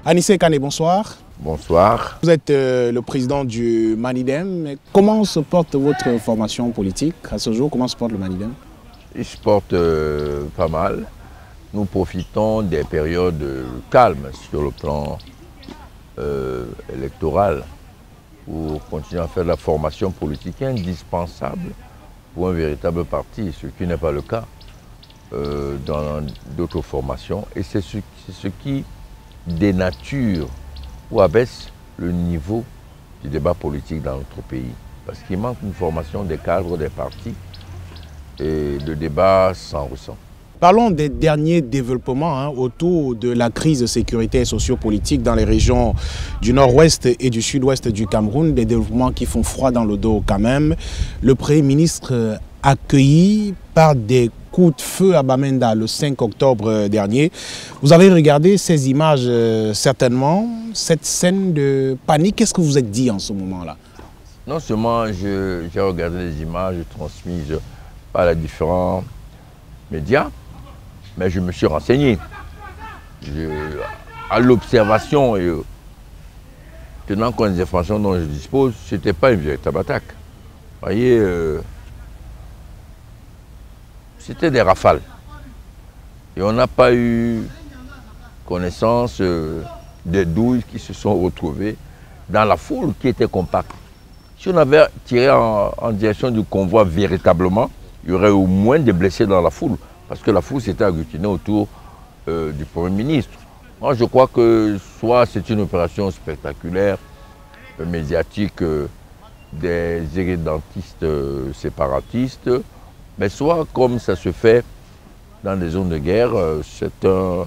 Anissé Kane, bonsoir. Bonsoir. Vous êtes le président du Manidem. Comment se porte votre formation politique à ce jour? Comment se porte le Manidem? Il se porte pas mal. Nous profitons des périodes calmes sur le plan électoral pour continuer à faire de la formation politique indispensable pour un véritable parti, ce qui n'est pas le cas dans d'autres formations. Et c'est ce qui dénature ou abaisse le niveau du débat politique dans notre pays. Parce qu'il manque une formation des cadres des partis et le débat s'en ressent. Parlons des derniers développements autour de la crise sécuritaire et sociopolitique dans les régions du nord-ouest et du sud-ouest du Cameroun, des développements qui font froid dans le dos quand même. Le Premier ministre accueilli par des coups de feu à Bamenda le 5 octobre dernier. Vous avez regardé ces images certainement, cette scène de panique. Qu'est-ce que vous êtes dit en ce moment-là? Non seulement j'ai regardé les images transmises par les différents médias, mais je me suis renseigné. À l'observation et tenant compte des informations dont je dispose, ce n'était pas une véritable attaque. Vous voyez, c'était des rafales. Et on n'a pas eu connaissance des douilles qui se sont retrouvées dans la foule qui était compacte. Si on avait tiré en direction du convoi véritablement, il y aurait au moins des blessés dans la foule, parce que la foule s'était agglutinée autour du Premier ministre. Moi, je crois que soit c'est une opération spectaculaire, médiatique des irrédentistes séparatistes, mais soit comme ça se fait dans des zones de guerre, c'est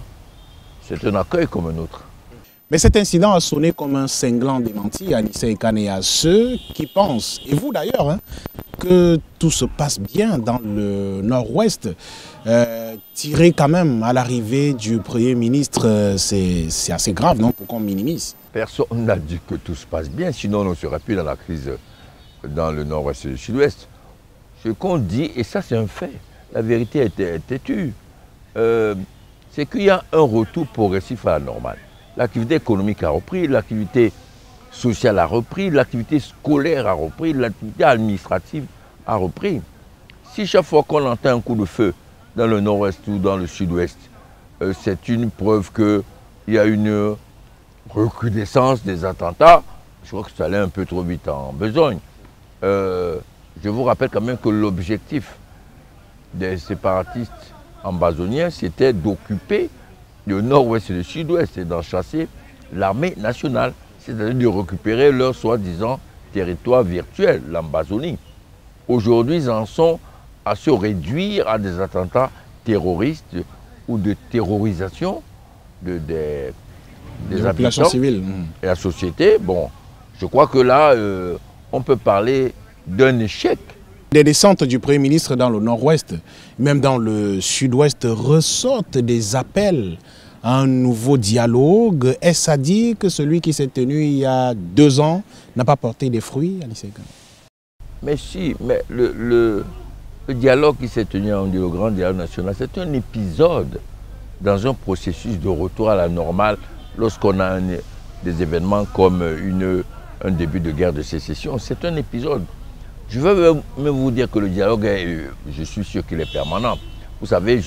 un accueil comme un autre. Mais cet incident a sonné comme un cinglant démenti à Anissé Kane et à ceux qui pensent, et vous d'ailleurs, que tout se passe bien dans le nord-ouest. Tirer quand même à l'arrivée du Premier ministre, c'est assez grave, non, pour qu'on minimise? Personne n'a dit que tout se passe bien, sinon on ne serait plus dans la crise dans le nord-ouest et le sud-ouest. Ce qu'on dit, et ça c'est un fait, la vérité est têtue, c'est qu'il y a un retour progressif à la normale. L'activité économique a repris, l'activité sociale a repris, l'activité scolaire a repris, l'activité administrative a repris. Si chaque fois qu'on entend un coup de feu dans le nord-ouest ou dans le sud-ouest, c'est une preuve qu'il y a une recrudescence des attentats, je crois que ça allait un peu trop vite en besogne. Je vous rappelle quand même que l'objectif des séparatistes ambazoniens, c'était d'occuper le nord-ouest et le sud-ouest et d'en chasser l'armée nationale, c'est-à-dire de récupérer leur soi-disant territoire virtuel, l'Ambazonie. Aujourd'hui, ils en sont à se réduire à des attentats terroristes ou de terrorisation des populations civiles et la société. Bon, je crois que là, on peut parler d'un échec. Les descentes du Premier ministre dans le nord-ouest, même dans le sud-ouest, ressortent des appels à un nouveau dialogue. Est-ce à dire que celui qui s'est tenu il y a 2 ans n'a pas porté des fruits, Anissé Kane? Mais si, mais le dialogue qui s'est tenu, le grand dialogue national, c'est un épisode dans un processus de retour à la normale lorsqu'on a des événements comme un début de guerre de sécession. C'est un épisode. Je veux même vous dire que le dialogue, je suis sûr qu'il est permanent. Vous savez,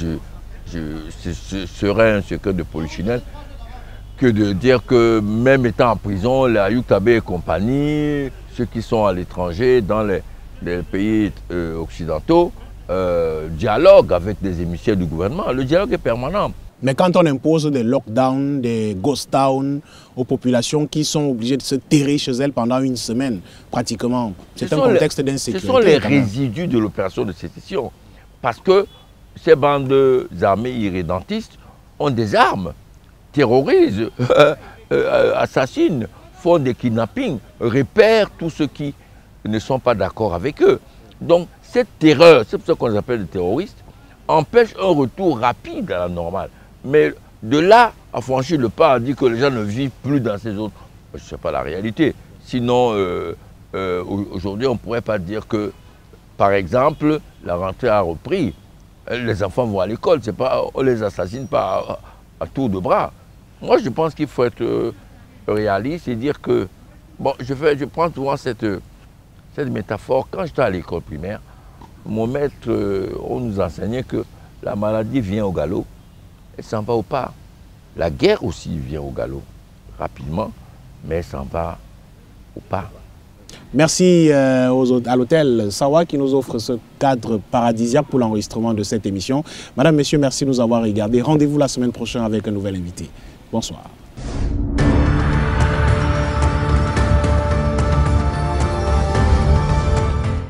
ce serait un secret de polichinelle que de dire que même étant en prison, les Ayuk Tabé et compagnie, ceux qui sont à l'étranger, dans les pays occidentaux, dialoguent avec des émissaires du gouvernement. Le dialogue est permanent. Mais quand on impose des lockdowns, des ghost towns aux populations qui sont obligées de se terrer chez elles pendant 1 semaine, pratiquement, c'est un contexte d'insécurité. Ce sont les résidus de l'opération de sécession. Parce que ces bandes armées irrédentistes ont des armes, terrorisent, assassinent, font des kidnappings, repèrent tous ceux qui ne sont pas d'accord avec eux. Donc cette terreur, c'est pour ça qu'on les appelle des terroristes, empêche un retour rapide à la normale. Mais de là à franchir le pas, à dire que les gens ne vivent plus dans ces zones, ce n'est pas la réalité. Sinon, aujourd'hui, on ne pourrait pas dire que, par exemple, la rentrée a repris. Les enfants vont à l'école, on ne les assassine pas à tour de bras. Moi, je pense qu'il faut être réaliste et dire que, bon, je prends souvent cette métaphore. Quand j'étais à l'école primaire, mon maître, on nous enseignait que la maladie vient au galop, elle s'en va au pas. La guerre aussi vient au galop, rapidement, mais elle s'en va au pas. Merci à l'hôtel Sawa qui nous offre ce cadre paradisiaque pour l'enregistrement de cette émission. Madame, Messieurs, merci de nous avoir regardés. Rendez-vous la semaine prochaine avec un nouvel invité. Bonsoir.